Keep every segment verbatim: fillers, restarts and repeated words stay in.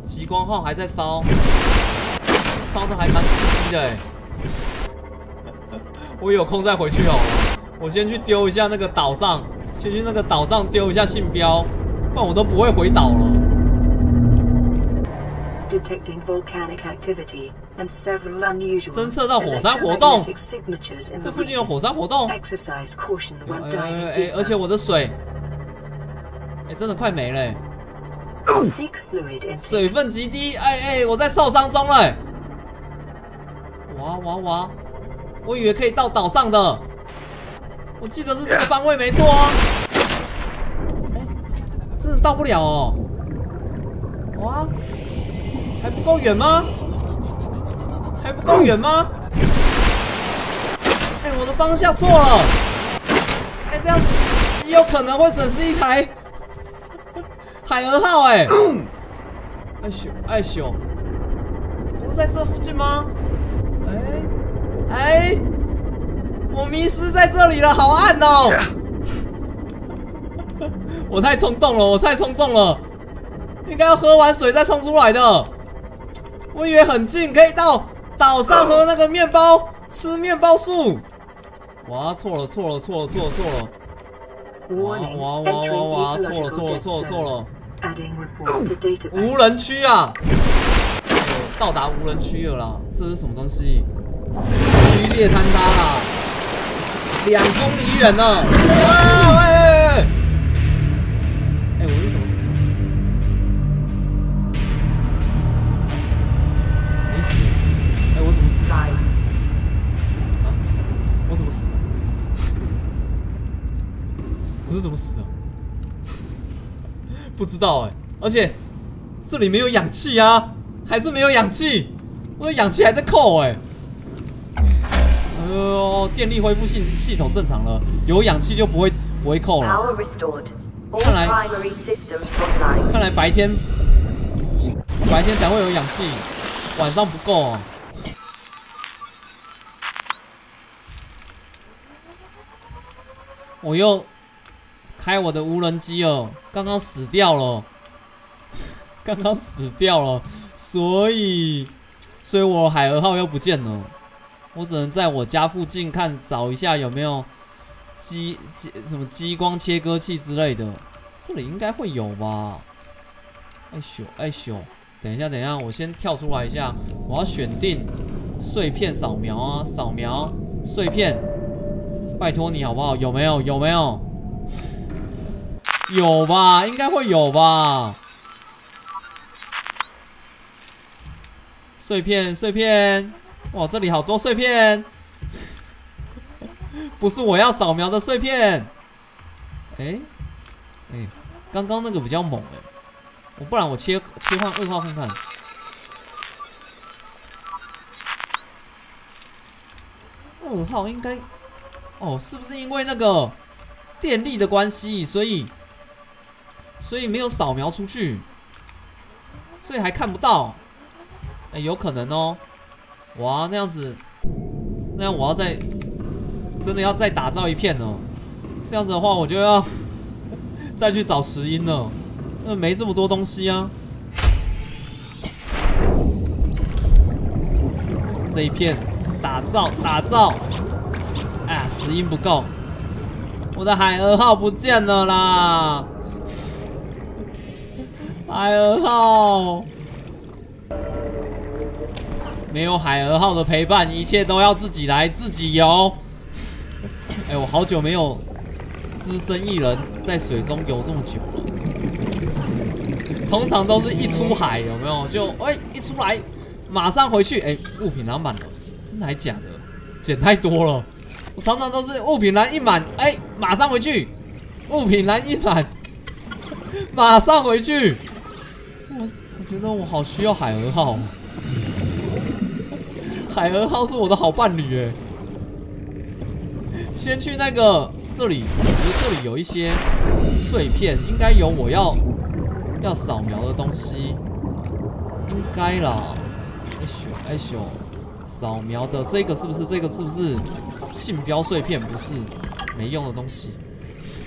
极光号还在烧，烧的还蛮刺激的哎。我有空再回去哦。我先去丢一下那个岛上，先去那个岛上丢一下信标，不然我都不会回岛了。 侦测到火山活动，这附近有火山活动。哎哎哎！而且我的水，哎，真的快没了。水分极低，哎哎，我在受伤中了。哇哇哇！我以为可以到岛上的，我记得是这个方位没错啊。哎，真的到不了哦。哇！ 还不够远吗？还不够远吗？哎、欸，我的方向错了。哎、欸，这样极有可能会损失一台海鹅号、欸。哎，哎咻，哎咻，不是在这附近吗？哎、欸，哎、欸，我迷失在这里了，好暗哦！我太冲动了，我太冲动了，应该要喝完水再冲出来的。 我以为很近，可以到岛上喝那个面包，吃面包树。哇，错了，错了，错了，错了，错了！哇哇哇哇哇，错了，错了，错了，错了！无人区啊！到达无人区了啦！这是什么东西？剧烈坍塌啦！两公里远了！啊喂！哎，我是怎么死的？ 我怎么死的？我是怎么死的？不知道哎、欸，而且这里没有氧气啊，还是没有氧气，我的氧气还在扣哎、欸。呃，电力恢复系系统正常了，有氧气就不会不会扣了。看来看来白天白天才会有氧气，晚上不够啊。 我又开我的无人机哦，刚刚死掉了，刚刚死掉了，所以，所以我海鹅号又不见了，我只能在我家附近看找一下有没有激激什么激光切割器之类的，这里应该会有吧？哎咻哎咻，等一下等一下，我先跳出来一下，我要选定碎片扫描啊，扫描碎片。 拜托你好不好？有没有？有没有？有吧？应该会有吧？碎片，碎片！哇，这里好多碎片，不是我要扫描的碎片。哎，哎，刚刚那个比较猛哎，我不然我切切换二号看看。二号应该。 哦，是不是因为那个电力的关系，所以所以没有扫描出去，所以还看不到？哎，有可能哦。哇，那样子，那样我要再真的要再打造一片哦。这样子的话，我就要再去找石英了。那没这么多东西啊。这一片打造打造。 啊，石英不够，我的海鹅号不见了啦！海鹅号没有海鹅号的陪伴，一切都要自己来，自己游。哎，我好久没有只身一人在水中游这么久了。通常都是一出海，有没有？就哎、欸、一出来，马上回去。哎、欸，物品拿满了，真的还假的？捡太多了。 我常常都是物品栏一满，哎、欸，马上回去；物品栏一满，马上回去。我我觉得我好需要海鹅号，海鹅号是我的好伴侣哎。先去那个这里，我觉得这里有一些碎片，应该有我要要扫描的东西，应该啦。哎咻哎咻，扫描的这个是不是？这个是不是？ 信标碎片不是没用的东西，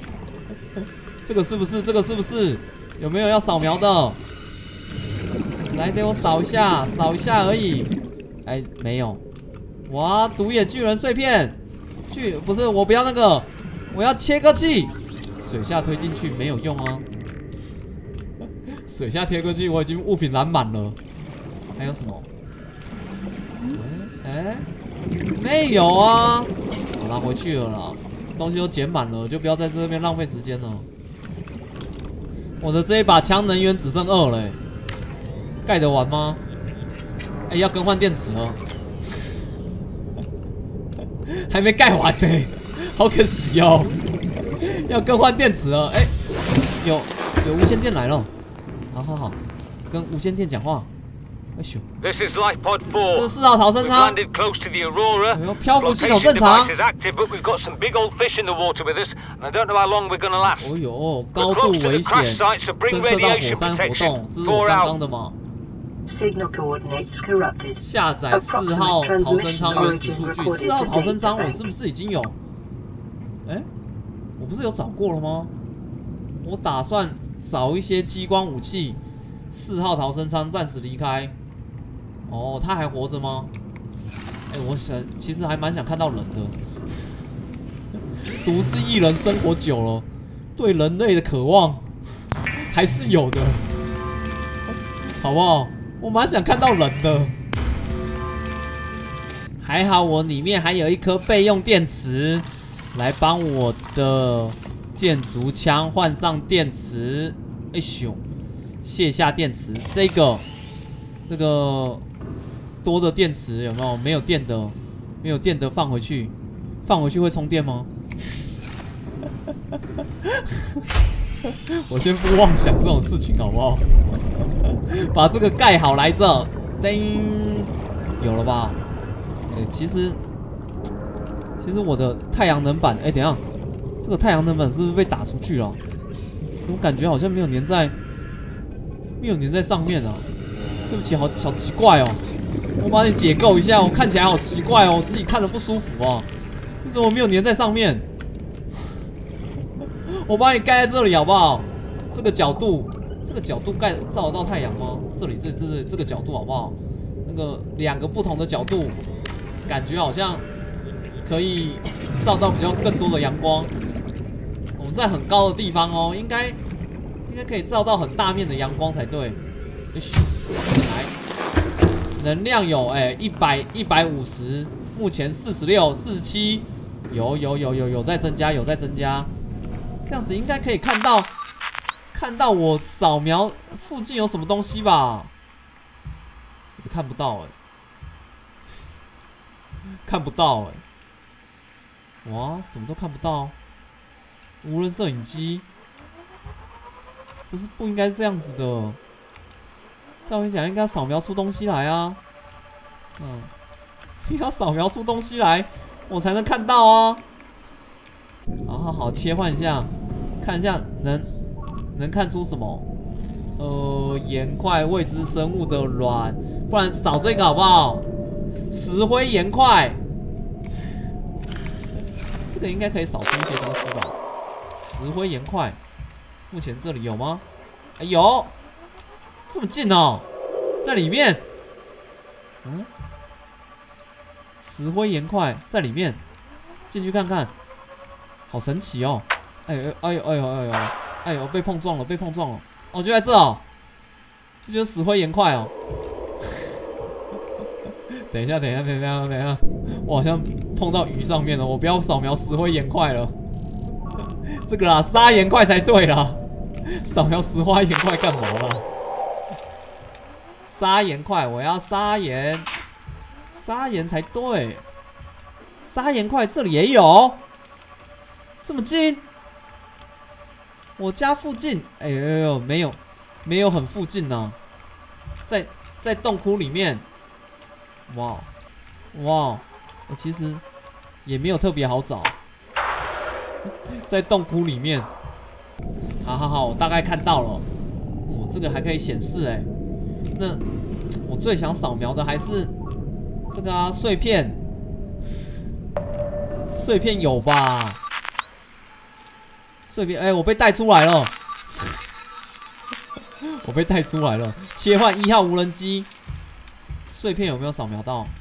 这个是不是？这个是不是？有没有要扫描的？ 来，给我扫一下，扫一下而已。哎，没有。哇，独眼巨人碎片，巨不是我不要那个，我要切割器。水下推进去没有用啊。水下切割器我已经物品拦满了。还有什么？哎、欸，没有啊。我拿回去了啦，东西都捡满了，就不要在这边浪费时间了。我的这一把枪能源只剩二了、欸，盖得完吗？哎、欸，要更换电池了，还没盖完呢、欸，好可惜哦。要更换电池了，哎、欸，有有无线电来了，好好好，跟无线电讲话。哎咻！这是四号逃生舱。哎呦，漂浮系统正常。哦呦，高度危险，侦测到火山活动，这是我刚刚的吗？下载四号逃生舱原始数据。四号逃生舱我是不是已经有？哎，我不是有找过了吗？我打算找一些激光武器。四号逃生舱暂时离开。哦，他还活着吗？哎、欸，我想其实还蛮想看到人的。独自一人生活久了，对人类的渴望还是有的，好不好？我蛮想看到人的。还好我里面还有一颗备用电池，来帮我的箭竹枪换上电池。哎咻，卸下电池，这个这个。多的电池有没有？没有电的，没有电的放回去，放回去会充电吗？我先不妄想这种事情好不好？把这个盖好来着，叮，有了吧？哎、欸，其实其实我的太阳能板，哎、欸，等一下，这个太阳能板是不是被打出去了？怎么感觉好像没有粘在，没有粘在上面啊？对不起，好好奇怪哦。我帮你解构一下，我看起来好奇怪哦，我自己看着不舒服哦。你怎么没有粘在上面？我帮你盖在这里好不好？这个角度，这个角度盖照得到太阳吗？这里这这这这个角度好不好？那个两个不同的角度，感觉好像可以照到比较更多的阳光。我们在很高的地方哦，应该应该可以照到很大面的阳光才对。来。能量有哎，一百一百五十，目前四十六、四十七，有有有有有在增加，有在增加，这样子应该可以看到，看到我扫描附近有什么东西吧？也看不到哎，看不到哎，哇，什么都看不到，无人摄影机，不是不应该这样子的。照理讲，应该扫描出东西来啊，嗯，你要扫描出东西来，我才能看到啊。好好好，切换一下，看一下能能看出什么？呃，岩块未知生物的卵，不然扫这个好不好？石灰岩块，这个应该可以扫出一些东西吧？石灰岩块，目前这里有吗？哎，有。这么近哦，在里面，嗯，石灰岩块在里面，进去看看，好神奇哦！哎呦哎呦哎呦哎呦哎呦，被碰撞了，被碰撞了！哦，就在这哦，这就是石灰岩块哦。等一下，等一下，等一下，等一下，我好像碰到鱼上面了，我不要扫描石灰岩块了，这个啦，砂岩块才对啦，扫描石灰岩块干嘛啦？砂岩块，我要砂岩，砂岩才对。砂岩块这里也有，这么近？我家附近？哎呦呦呦，没有，没有很附近呢、啊，在在洞窟里面。哇哇，其实也没有特别好找，在洞窟里面。好好好，我大概看到了。哦，这个还可以显示哎。那我最想扫描的还是这个啊，碎片，碎片有吧？碎片，哎、欸，我被带出来了， 我被带出来了。切换一号无人机，碎片有没有扫描到？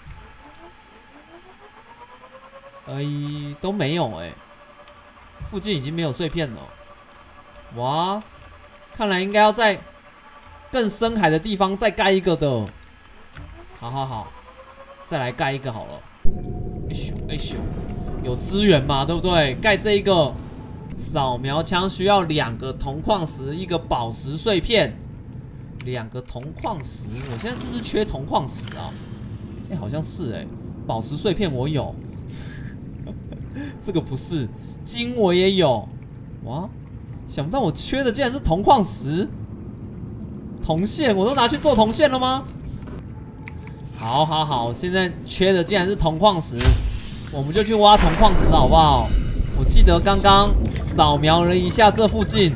哎，都没有哎、欸，附近已经没有碎片了。哇，看来应该要在更深海的地方再盖一个的。好好好，再来盖一个好了。哎咻哎咻，有资源嘛，对不对？盖这一个扫描枪需要两个铜矿石，一个宝石碎片，两个铜矿石。我现在是不是缺铜矿石啊？哎、欸，好像是哎、欸。宝石碎片我有，这个不是。金我也有。哇，想不到我缺的竟然是铜矿石。铜线我都拿去做铜线了吗？好好好，现在缺的竟然是铜矿石，我们就去挖铜矿石好不好？我记得刚刚扫描了一下这附近，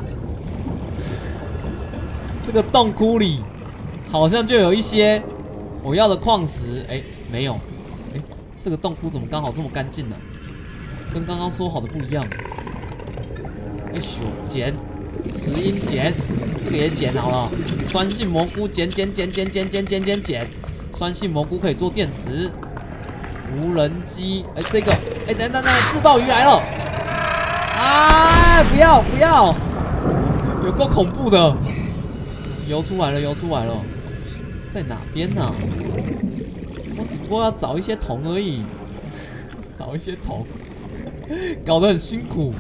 这个洞窟里好像就有一些我要的矿石。哎，没有。哎，这个洞窟怎么刚好这么干净呢？跟刚刚说好的不一样。哎咻，捡石英捡，这个也捡好了。酸性蘑菇捡捡捡捡捡捡捡捡捡。酸性蘑菇可以做电池，无人机，哎、欸，这个，哎、欸，等等等，自爆鱼来了，啊，不要不要，有够恐怖的，游出来了，游出来了，在哪边呢、啊？我只不过要找一些铜而已，找一些铜，搞得很辛苦。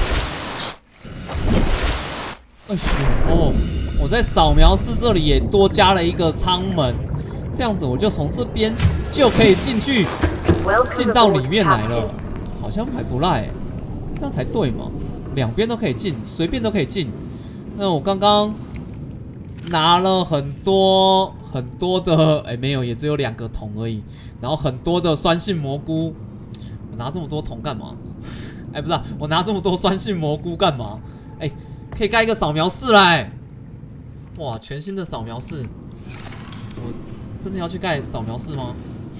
哎呦哦，我在扫描室这里也多加了一个舱门。这样子我就从这边就可以进去，进到里面来了，好像还不赖、欸，这样才对嘛？两边都可以进，随便都可以进。那我刚刚拿了很多很多的，哎、欸，没有，也只有两个铜而已。然后很多的酸性蘑菇，我拿这么多铜干嘛？哎、欸，不是、啊，我拿这么多酸性蘑菇干嘛？哎、欸，可以盖一个扫描室啦、欸！哇，全新的扫描室，我。真的要去盖扫描室吗？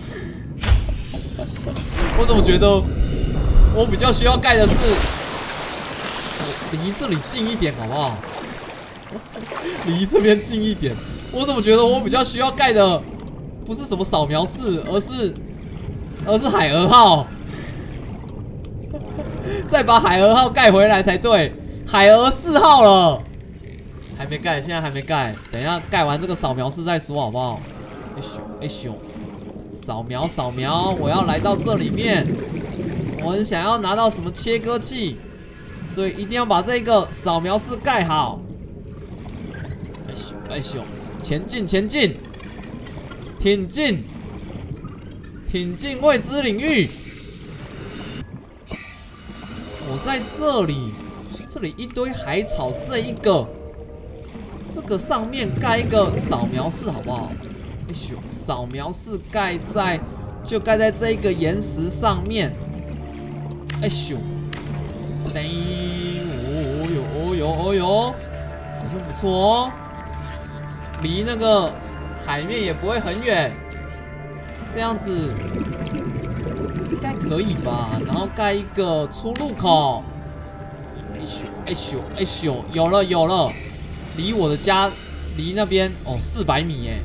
我怎么觉得我比较需要盖的是，我离这里近一点好不好？离这边近一点。我怎么觉得我比较需要盖的不是什么扫描室，而是而是海鹅号。再把海鹅号盖回来才对。海鹅四号了，还没盖，现在还没盖。等一下盖完这个扫描室再说好不好？哎咻哎咻，扫描扫描，我要来到这里面，我很想要拿到什么切割器，所以一定要把这个扫描室盖好。哎咻哎咻，前进前进，挺进，挺进未知领域。我在这里，这里一堆海草，这一个，这个上面盖一个扫描室好不好？哎咻，扫描室盖在就盖在这个岩石上面。哎咻，噔，哦哟哦哟哦哟，好像不错哦，离那个海面也不会很远，这样子应该可以吧？然后盖一个出入口。哎咻哎咻哎咻，有了有了，离我的家离那边哦四百米耶。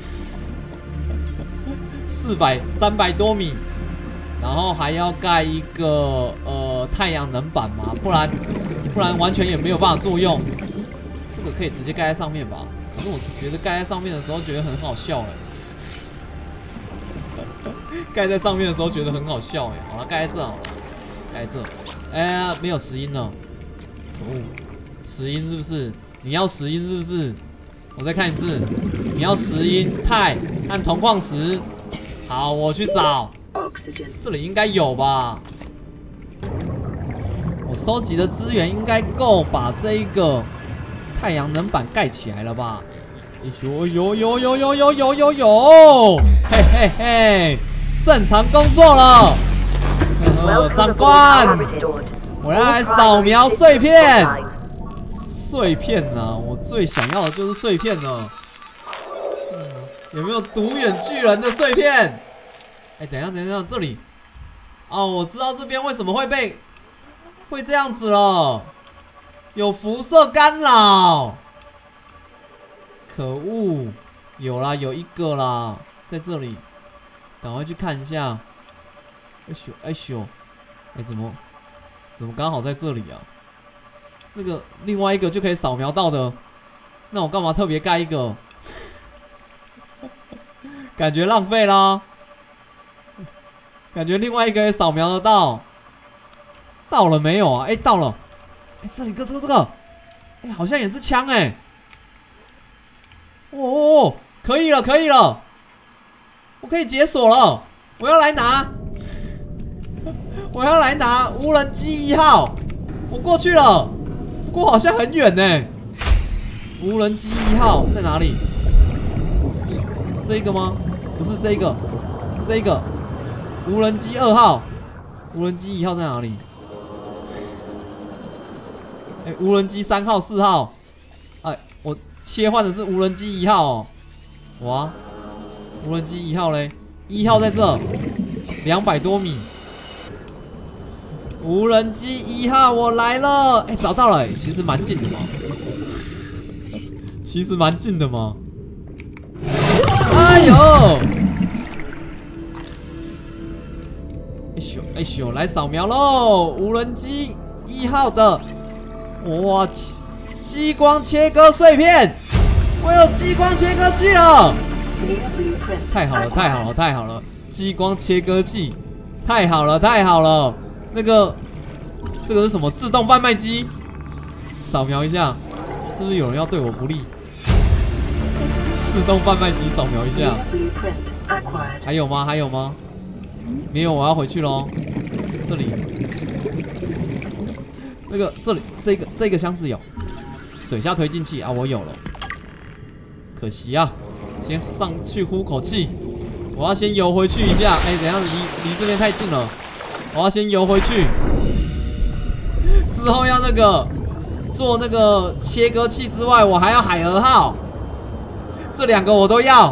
四百三百多米，然后还要盖一个呃太阳能板嘛，不然不然完全也没有办法作用。这个可以直接盖在上面吧？可是我觉得盖在上面的时候觉得很好笑哎，盖在上面的时候觉得很好笑哎。好了，盖在这好了，盖在这。哎呀，没有石英了，可恶！石英是不是？你要石英是不是？我再看一次，你要石英、钛和铜矿石。好，我去找，这里应该有吧？我收集的资源应该够把这一个太阳能板盖起来了吧？有有有有有有有有有，嘿嘿嘿，正常工作了。呃，长官，我要来扫描碎片。碎片啊，我最想要的就是碎片了。有没有独眼巨人的碎片？哎、欸，等一下，等一下，这里哦，我知道这边为什么会被会这样子了，有辐射干扰。 可恶，有啦，有一个啦，在这里，赶快去看一下。哎咻，哎咻，哎怎么怎么刚好在这里啊？那个另外一个就可以扫描到的，那我干嘛特别盖一个？感觉浪费啦。感觉另外一个也扫描得到。到了没有啊？哎，到了。哎，这里个这个这个，哎，好像也是枪哎。哦哦哦，可以了，可以了，我可以解锁了。我要来拿，我要来拿无人机一号。我过去了，不过好像很远呢。无人机一号在哪里？这一个吗？不是这一个，这一个。无人机二号，无人机一号在哪里？哎、欸，无人机三号、四号。哎、欸，我切换的是无人机一号哦。哇，无人机一号嘞，一号在这，两百多米。无人机一号，我来了！哎、欸，找到了、欸，其实蛮近的嘛，其实蛮近的嘛。哎呦！哎咻哎咻，来扫描喽！无人机一号的，哇，激光切割碎片，我有激光切割器了！太好了，太好了，太好了！激光切割器，太好了，太好了！那个，这个是什么？自动贩卖机？扫描一下，是不是有人要对我不利？自动贩卖机扫描一下。还有吗？还有吗？没有，我要回去喽。这里，那个这里这个这个箱子有水下推进器啊，我有了。可惜啊，先上去呼口气。我要先游回去一下。哎、欸，等一下离离这边太近了，我要先游回去。之后要那个做那个切割器之外，我还要海鹅号，这两个我都要。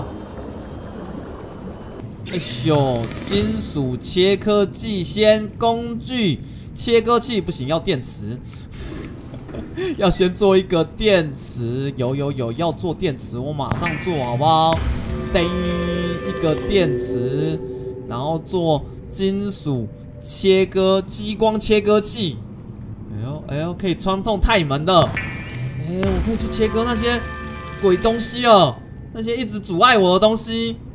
哎咻，金属切割器先工具切割器不行，要电池，要先做一个电池。有有有，要做电池，我马上做好不好？叮，一个电池，然后做金属切割激光切割器。哎呦哎呦，可以穿透钛门的。哎，我可以去切割那些鬼东西了，那些一直阻碍我的东西。